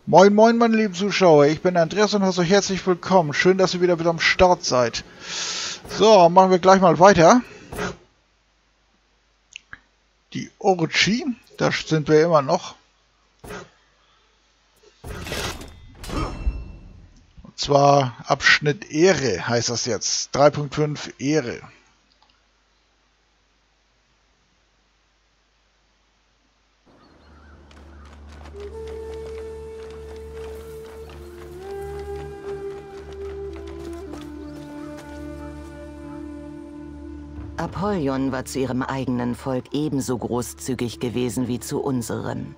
Moin moin meine lieben Zuschauer, ich bin Andreas und heiße euch herzlich willkommen. Schön, dass ihr wieder am Start seid. So, machen wir gleich mal weiter. Die Orochi, da sind wir immer noch. Und zwar Abschnitt Ehre heißt das jetzt. 3.5 Ehre. Apollyon war zu ihrem eigenen Volk ebenso großzügig gewesen wie zu unserem.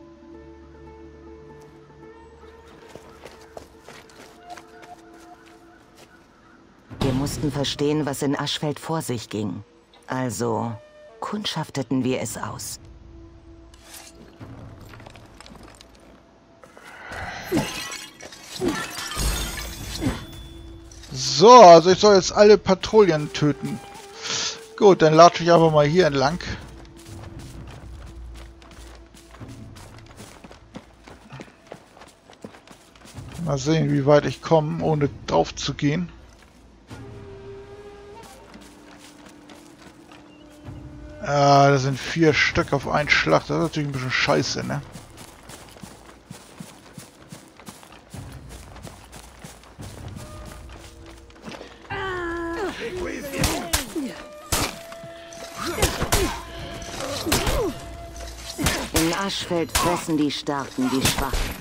Wir mussten verstehen, was in Aschfeld vor sich ging. Also kundschafteten wir es aus. So, also ich soll jetzt alle Patrouillen töten. Gut, dann latsche ich einfach mal hier entlang. Mal sehen, wie weit ich komme, ohne drauf zu gehen. Ah, das sind 4 Stück auf einen Schlag. Das ist natürlich ein bisschen scheiße, ne? In Aschfeld fressen die Starken die Schwachen.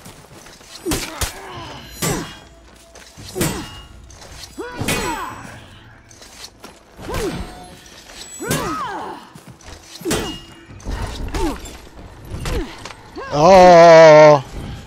Oh!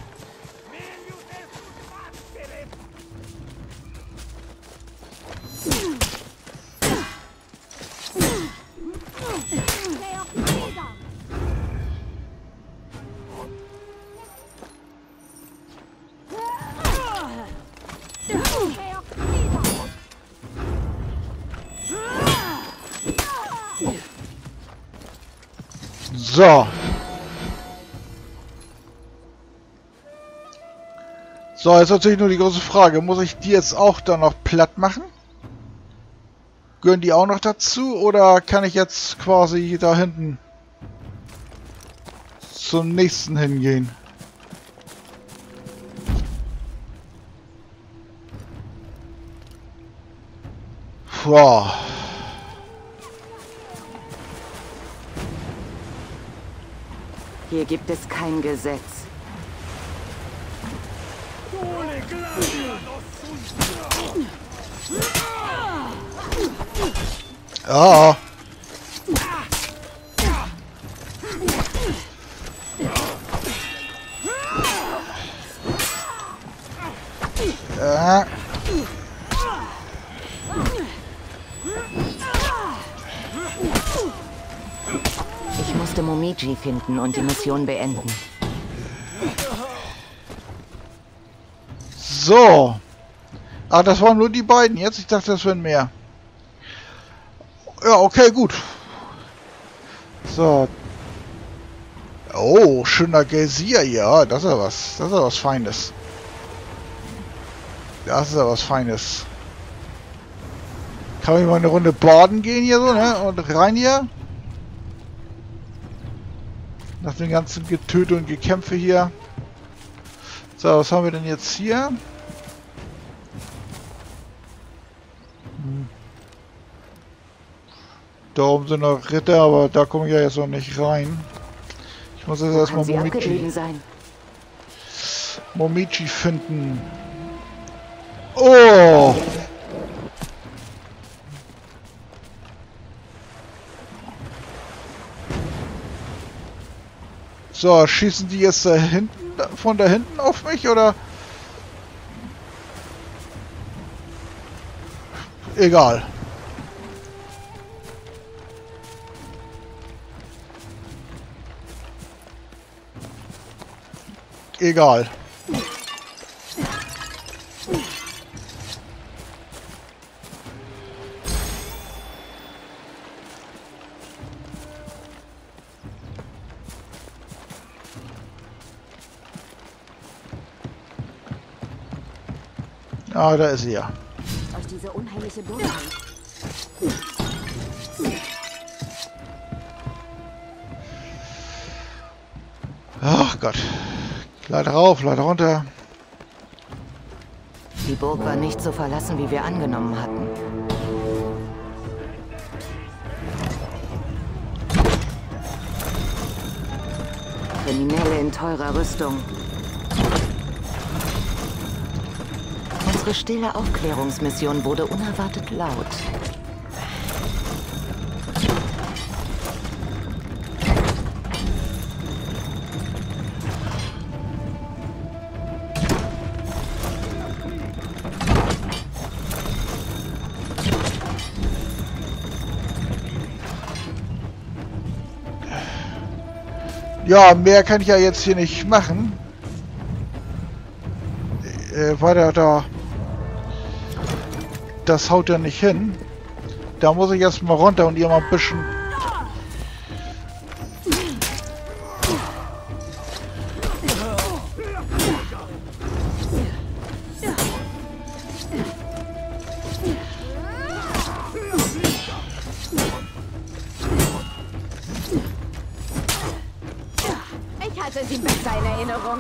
So. So, jetzt natürlich nur die große Frage. Muss ich die jetzt auch dann noch platt machen? Gehören die auch noch dazu? Oder kann ich jetzt quasi da hinten zum nächsten hingehen? Wow. Hier gibt es kein Gesetz. Ja. Ja. Ich musste Momiji finden und die Mission beenden. So. Ah, das waren nur die beiden jetzt. Ich dachte, das wären mehr. Ja, okay, gut. So. Oh, schöner Geysir. Ja, das ist ja was. Das ist ja was Feines. Das ist ja was Feines. Kann ich mal eine Runde baden gehen hier so, ne? Und rein hier. Nach dem ganzen Getöte und Gekämpfe hier. So, was haben wir denn jetzt hier? Da oben sind noch Ritter, aber da komme ich ja jetzt noch nicht rein. Ich muss jetzt erstmal Kann sie abgeblieben sein? Momiji finden. Oh! So, schießen die jetzt da hinten, von da hinten auf mich, oder? Egal. Egal. Ah, da ist sie ja. Euch diese unheimliche Burg hält. Ach Gott. Leiter rauf, Leiter runter. Die Burg war nicht so verlassen, wie wir angenommen hatten. Kriminelle in teurer Rüstung. Unsere stille Aufklärungsmission wurde unerwartet laut. Ja, mehr kann ich ja jetzt hier nicht machen. Weiter da. Das haut ja nicht hin. Da muss ich erst mal runter und ihr mal ein bisschen... Ich hatte sie besser in Erinnerung.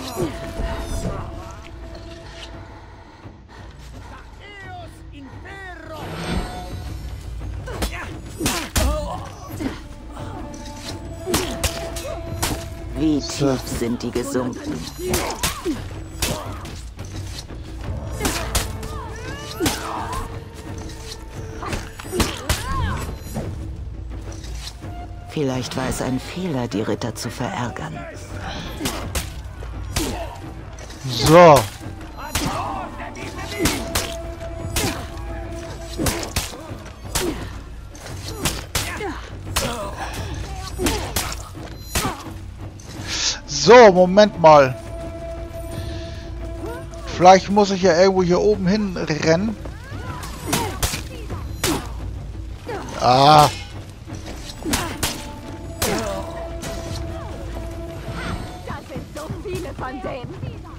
Wie tief sind die gesunken? Vielleicht war es ein Fehler, die Ritter zu verärgern. So. So, Moment mal. Vielleicht muss ich ja irgendwo hier oben hin rennen. Ah. Das sind so viele von denen.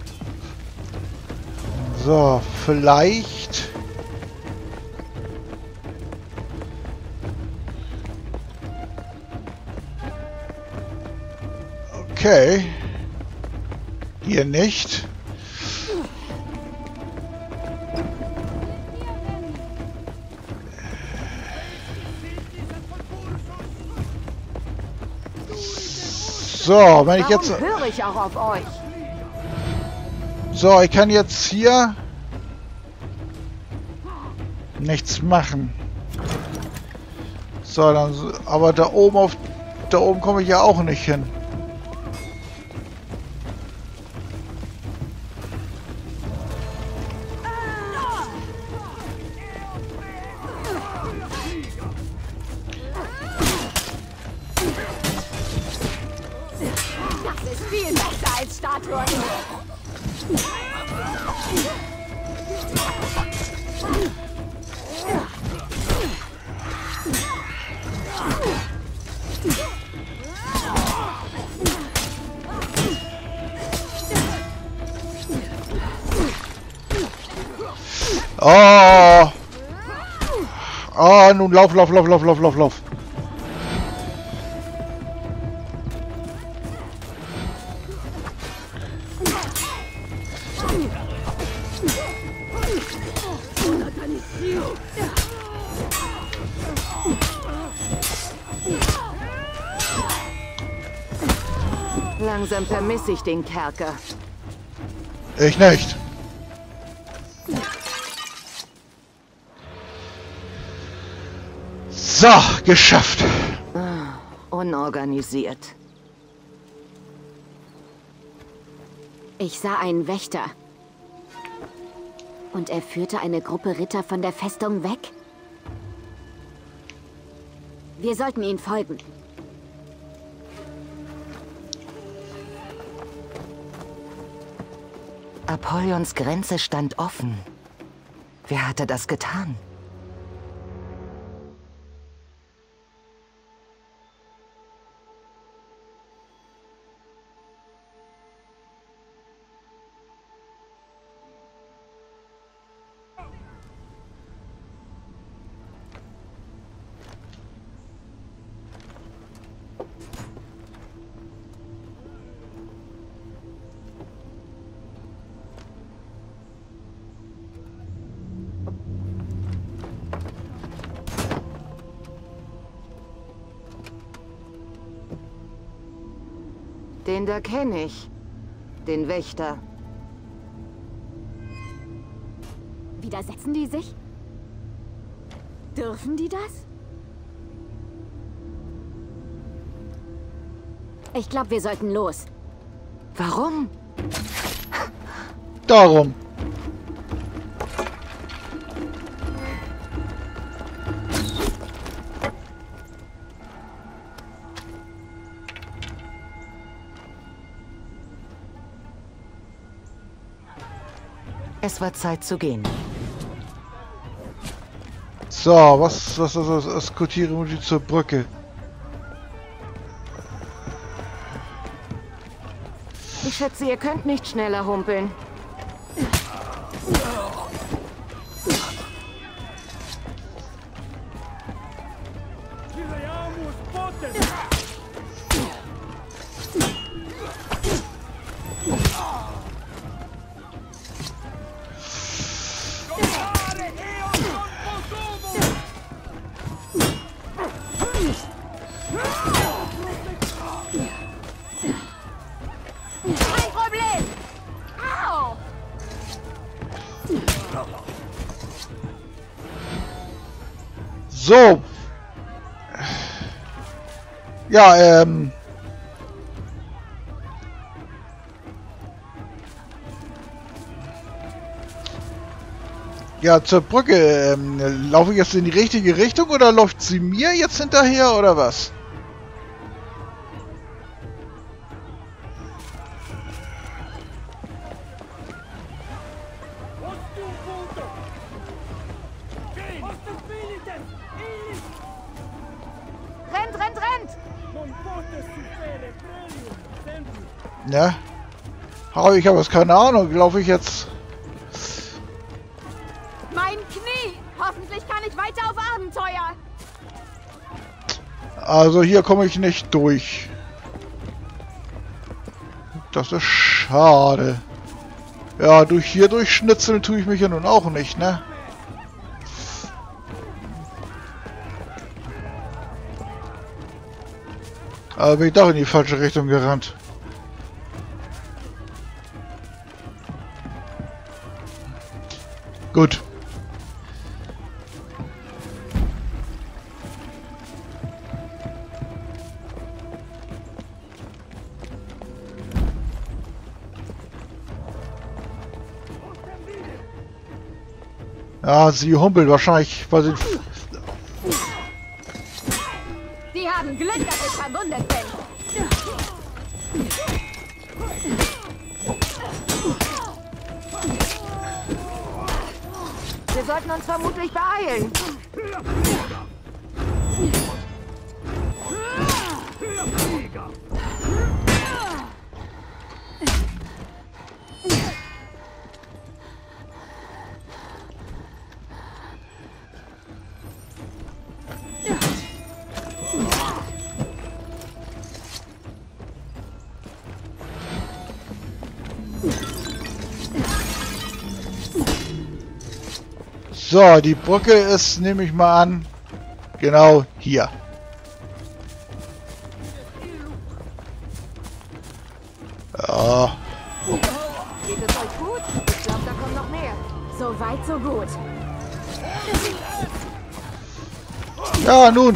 So, vielleicht... Okay. Hier nicht. So, wenn ich jetzt... Warum höre ich auch auf euch? So, ich kann jetzt hier... nichts machen. So, dann... Aber da oben auf... Da oben komme ich ja auch nicht hin. Das ist viel besser als Statuen. Oh! Oh, nun lauf, lauf, lauf, lauf, lauf, lauf, lauf. Langsam vermisse ich den Kerker. Ich nicht. So, geschafft. Unorganisiert. Ich sah einen Wächter. Und er führte eine Gruppe Ritter von der Festung weg? Wir sollten ihm folgen. Apollions Grenze stand offen. Wer hatte das getan? Den da kenne ich. Den Wächter. Widersetzen die sich? Dürfen die das? Ich glaube, wir sollten los. Warum? Darum. Es war Zeit zu gehen. So, was eskortieren wir zur Brücke? Ich schätze, ihr könnt nicht schneller humpeln. Kein Problem! Au! So. Ja, ja, zur Brücke. Laufe ich jetzt in die richtige Richtung oder läuft sie mir jetzt hinterher oder was? Rennt, rennt, rennt! Ja. Aber ich habe jetzt keine Ahnung. Laufe ich jetzt... Mein Knie! Hoffentlich kann ich weiter auf Abenteuer! Also hier komme ich nicht durch. Das ist schade. Ja, hier durchschnitzeln tue ich mich ja nun auch nicht, ne? Aber bin ich doch in die falsche Richtung gerannt. Gut. Ja, sie humpelt wahrscheinlich, weil sie... Die haben Glück, dass ich verwundet bin! Wir sollten uns vermutlich beeilen. So, die Brücke ist, nehme ich mal an, genau hier. Ja. Geht es euch gut? Ich glaube, da kommt noch mehr. So weit, so gut. Ja, nun.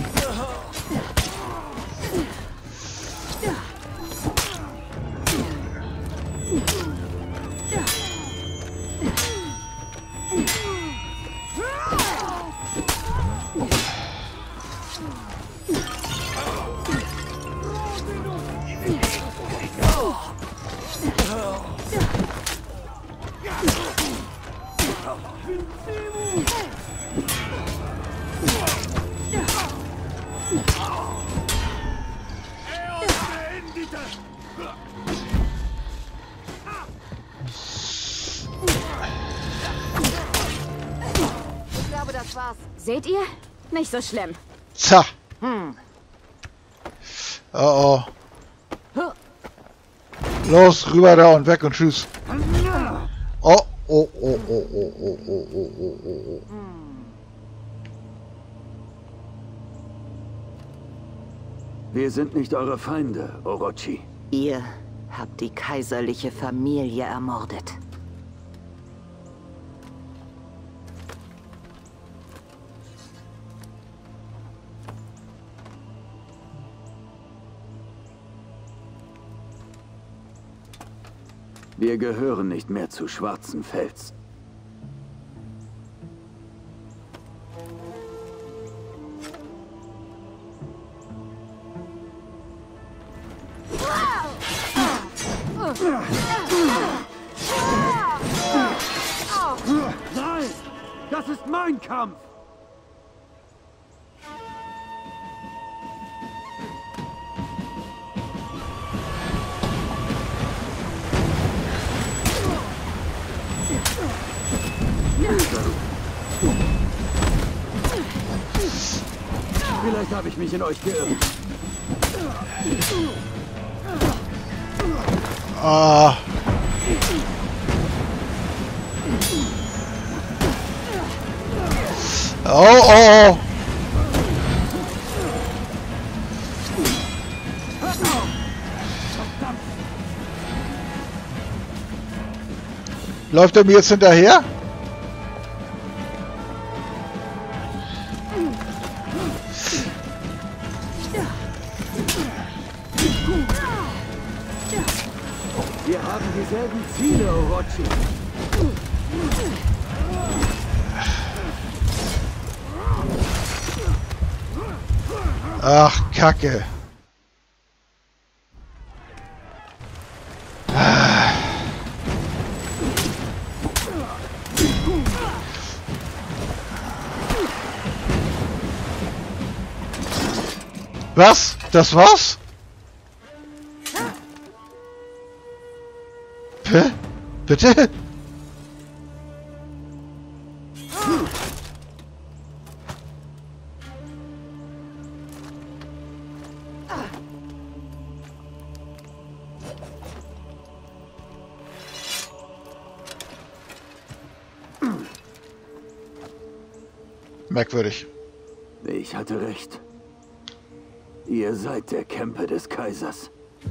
Ich glaube, das war's. Seht ihr? Nicht so schlimm. Tja. Oh oh. Los, rüber da und weg und tschüss. Oh, oh, oh, oh, oh, oh, oh, oh, oh, oh, oh. Wir sind nicht eure Feinde, Orochi. Ihr hab die kaiserliche Familie ermordet. Wir gehören nicht mehr zu Schwarzenfels. Nein! Das ist mein Kampf! Vielleicht habe ich mich in euch geirrt. Ah. Oh, oh. Läuft er mir jetzt hinterher? Wir haben dieselben Ziele, Orochi. Ach, Kacke. Was? Das war's? Hä? Bitte? Merkwürdig. Ich hatte recht. Ihr seid der Kämpfer des Kaisers.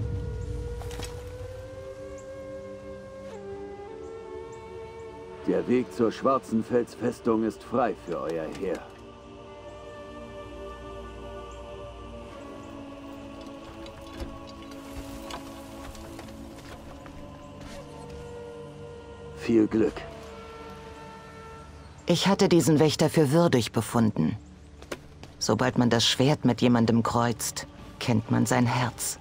Der Weg zur Schwarzenfels-Festung ist frei für euer Heer. Viel Glück. Ich hatte diesen Wächter für würdig befunden. Sobald man das Schwert mit jemandem kreuzt, kennt man sein Herz.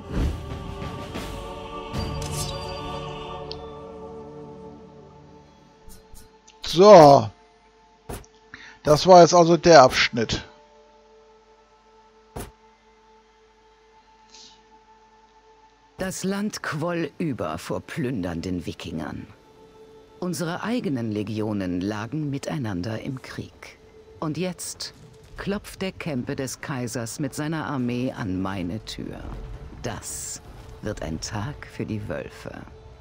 So. Das war jetzt also der Abschnitt. Das Land quoll über vor plündernden Wikingern. Unsere eigenen Legionen lagen miteinander im Krieg. Und jetzt klopft der Kämpe des Kaisers mit seiner Armee an meine Tür. Das wird ein Tag für die Wölfe.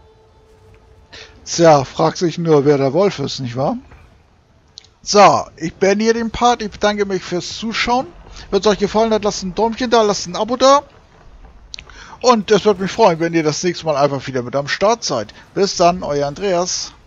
Tja, fragt sich nur, wer der Wolf ist, nicht wahr? So, ich beende hier den Part. Ich bedanke mich fürs Zuschauen. Wenn es euch gefallen hat, lasst ein Däumchen da, lasst ein Abo da. Und es würde mich freuen, wenn ihr das nächste Mal einfach wieder mit am Start seid. Bis dann, euer Andreas.